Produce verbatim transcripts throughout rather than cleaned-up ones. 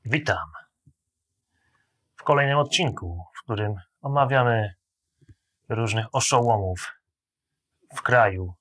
Witam w kolejnym odcinku, w którym omawiamy różnych oszołomów w kraju.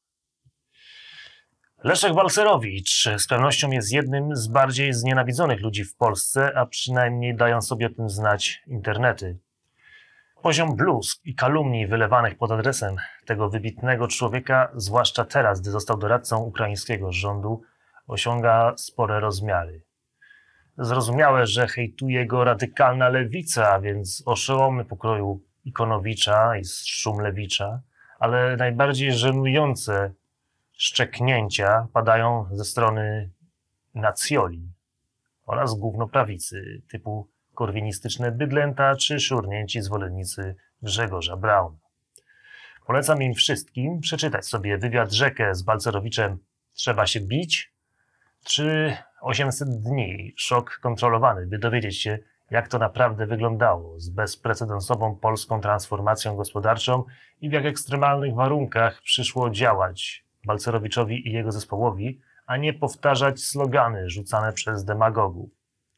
Leszek Balcerowicz z pewnością jest jednym z bardziej znienawidzonych ludzi w Polsce, a przynajmniej dają sobie o tym znać internety. Poziom bluzg i kalumnii wylewanych pod adresem tego wybitnego człowieka, zwłaszcza teraz, gdy został doradcą ukraińskiego rządu, osiąga spore rozmiary. Zrozumiałe, że hejtuje go radykalna lewica, więc oszołomy pokroju Ikonowicza i Szumlewicza, ale najbardziej żenujące szczeknięcia padają ze strony nacjoli oraz gównoprawicy typu korwinistyczne bydlęta czy szurnięci zwolennicy Grzegorza Brauna. Polecam im wszystkim przeczytać sobie wywiad rzekę z Balcerowiczem "Trzeba się bić" czy osiemset dni, szok kontrolowany, by dowiedzieć się, jak to naprawdę wyglądało z bezprecedensową polską transformacją gospodarczą i w jak ekstremalnych warunkach przyszło działać Balcerowiczowi i jego zespołowi, a nie powtarzać slogany rzucane przez demagogów.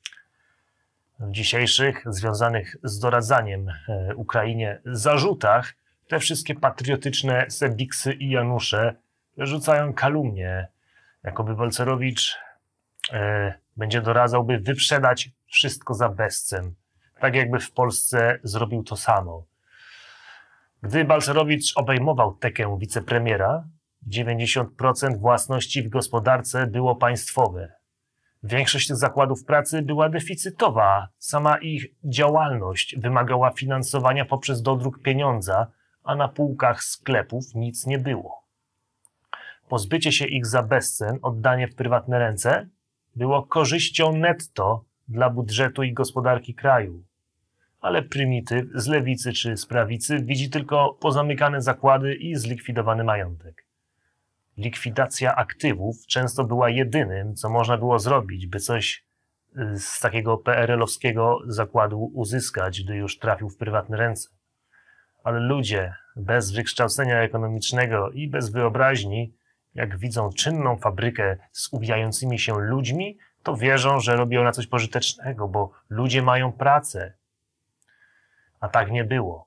W dzisiejszych, związanych z doradzaniem e, Ukrainie zarzutach, te wszystkie patriotyczne Sebiksy i Janusze rzucają kalumnie, jakoby Balcerowicz e, będzie doradzał, by wyprzedać wszystko za bezcen, tak jakby w Polsce zrobił to samo. Gdy Balcerowicz obejmował tekę wicepremiera, dziewięćdziesiąt procent własności w gospodarce było państwowe. Większość tych zakładów pracy była deficytowa, sama ich działalność wymagała finansowania poprzez dodruk pieniądza, a na półkach sklepów nic nie było. Pozbycie się ich za bezcen, oddanie w prywatne ręce, było korzyścią netto dla budżetu i gospodarki kraju. Ale prymityw z lewicy czy z prawicy widzi tylko pozamykane zakłady i zlikwidowany majątek. Likwidacja aktywów często była jedynym, co można było zrobić, by coś z takiego P R L-owskiego zakładu uzyskać, gdy już trafił w prywatne ręce. Ale ludzie bez wykształcenia ekonomicznego i bez wyobraźni, jak widzą czynną fabrykę z uwijającymi się ludźmi, to wierzą, że robi ona coś pożytecznego, bo ludzie mają pracę. A tak nie było.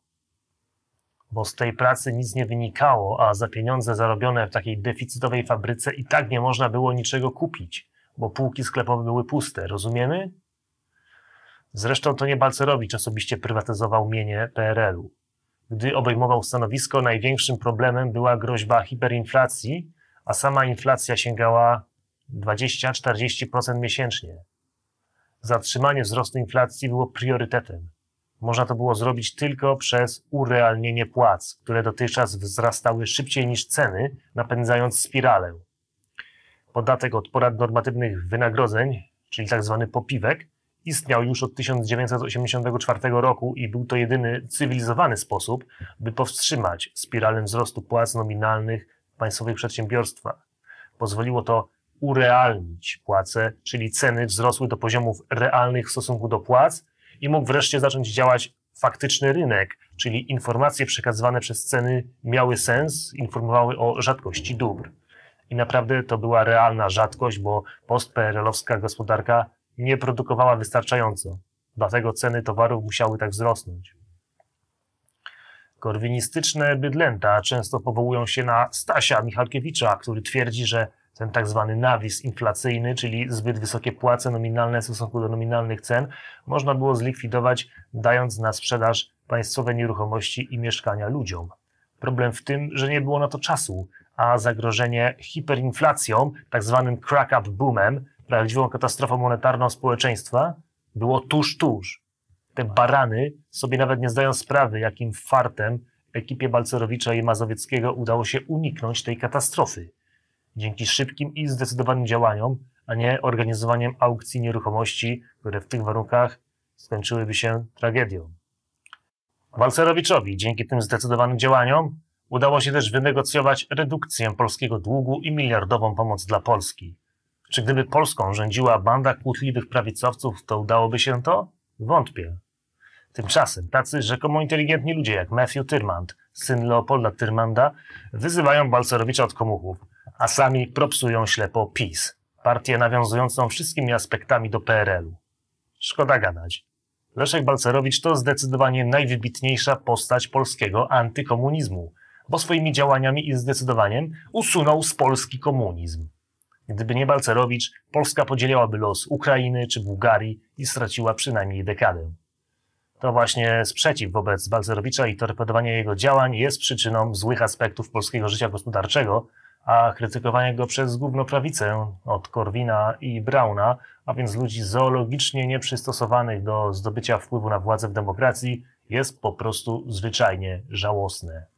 Bo z tej pracy nic nie wynikało, a za pieniądze zarobione w takiej deficytowej fabryce i tak nie można było niczego kupić, bo półki sklepowe były puste. Rozumiemy? Zresztą to nie Balcerowicz osobiście prywatyzował mienie P R L u. Gdy obejmował stanowisko, największym problemem była groźba hiperinflacji, a sama inflacja sięgała dwadzieścia do czterdziestu procent miesięcznie. Zatrzymanie wzrostu inflacji było priorytetem. Można to było zrobić tylko przez urealnienie płac, które dotychczas wzrastały szybciej niż ceny, napędzając spiralę. Podatek od porad normatywnych wynagrodzeń, czyli tzw. popiwek, istniał już od tysiąc dziewięćset osiemdziesiątego czwartego roku i był to jedyny cywilizowany sposób, by powstrzymać spiralę wzrostu płac nominalnych w państwowych przedsiębiorstwach. Pozwoliło to urealnić płace, czyli ceny wzrosły do poziomów realnych w stosunku do płac i mógł wreszcie zacząć działać faktyczny rynek, czyli informacje przekazywane przez ceny miały sens, informowały o rzadkości dóbr. I naprawdę to była realna rzadkość, bo post-P R L-owska gospodarka nie produkowała wystarczająco. Dlatego ceny towarów musiały tak wzrosnąć. Korwinistyczne bydlęta często powołują się na Stasia Michalkiewicza, który twierdzi, że ten tak zwany nawis inflacyjny, czyli zbyt wysokie płace nominalne w stosunku do nominalnych cen, można było zlikwidować, dając na sprzedaż państwowe nieruchomości i mieszkania ludziom. Problem w tym, że nie było na to czasu, a zagrożenie hiperinflacją, tak zwanym crack-up boomem, prawdziwą katastrofą monetarną społeczeństwa, było tuż, tuż. Te barany sobie nawet nie zdają sprawy, jakim fartem ekipie Balcerowicza i Mazowieckiego udało się uniknąć tej katastrofy. Dzięki szybkim i zdecydowanym działaniom, a nie organizowaniem aukcji nieruchomości, które w tych warunkach skończyłyby się tragedią. Balcerowiczowi dzięki tym zdecydowanym działaniom udało się też wynegocjować redukcję polskiego długu i miliardową pomoc dla Polski. Czy gdyby Polską rządziła banda kłótliwych prawicowców, to udałoby się to? Wątpię. Tymczasem tacy rzekomo inteligentni ludzie jak Matthew Tyrmand, syn Leopolda Tyrmanda, wyzywają Balcerowicza od komuchów, a sami propsują ślepo PiS, partię nawiązującą wszystkimi aspektami do P R L u. Szkoda gadać. Leszek Balcerowicz to zdecydowanie najwybitniejsza postać polskiego antykomunizmu, bo swoimi działaniami i zdecydowaniem usunął z Polski komunizm. Gdyby nie Balcerowicz, Polska podzieliłaby los Ukrainy czy Bułgarii i straciła przynajmniej dekadę. To właśnie sprzeciw wobec Balcerowicza i torpedowanie jego działań jest przyczyną złych aspektów polskiego życia gospodarczego, a krytykowanie go przez gównoprawicę od Korwina i Brauna, a więc ludzi zoologicznie nieprzystosowanych do zdobycia wpływu na władzę w demokracji, jest po prostu zwyczajnie żałosne.